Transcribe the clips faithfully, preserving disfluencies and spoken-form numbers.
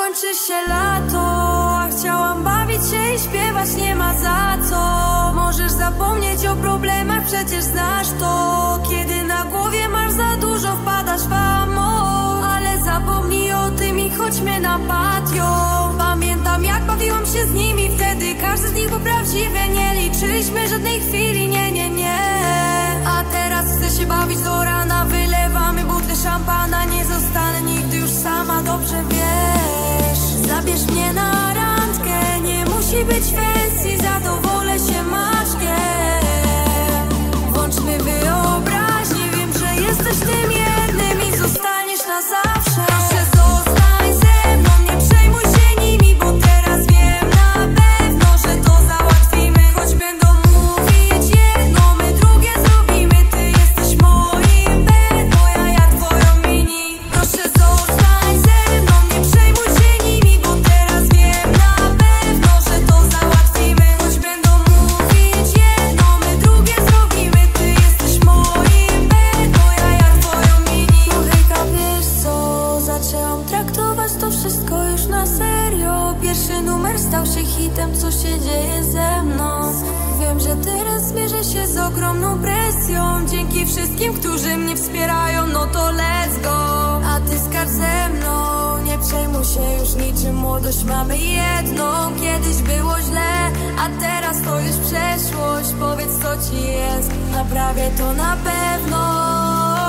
kończy się lato, a chciałam bawić się i śpiewać, nie ma za co. Możesz zapomnieć o problemach, przecież znasz to. Kiedy na głowie masz za dużo, wpadasz w amor. Ale zapomnij o tym i chodźmy na patio. Pamiętam, jak bawiłam się z nimi wtedy, każdy z nich był prawdziwy. Nie liczyliśmy żadnej chwili, nie, nie, nie. A teraz chcę się bawić do rana, wylewamy butlę szampana. Nie zostanę nigdy już sama, dobrze wiesz. Zabierz mnie na randkę, nie musi być fancy, zadowolę się maczkiem. Włączmy wyobraźnię, wiem, że jesteś tym jednym i zostaniesz na zawsze. Proszę, zostań ze mną, nie przejmuj się nimi, bo teraz wiem na pewno, że to załatwimy. Choć będą mówić jedno, my drugie zrobimy. Ty jesteś moim bed, moja ja twoją mini. Proszę, zostań ze mną, nie przejmuj się nimi, bo teraz wiem na pewno, że to załatwimy. Choć będą mówić jedno, my drugie zrobimy. Ty jesteś moim bed, moja ja twoją mini. No hejka, wiesz co, zaczęłam traktować to wszystko już na serio. Pierwszy numer stał się hitem, co się dzieje ze mną? Wiem, że teraz zmierzę się z ogromną presją. Dzięki wszystkim, którzy mnie wspierają, no to let's go. A ty skacz ze mną, nie przejmuj się już niczym. Młodość mamy jedną, kiedyś było źle, a teraz to już przeszłość. Powiedz, co ci jest, naprawię to na pewno.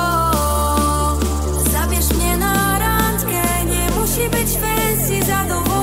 Zabierz mnie na randkę, nie musi być fancy, zadowolę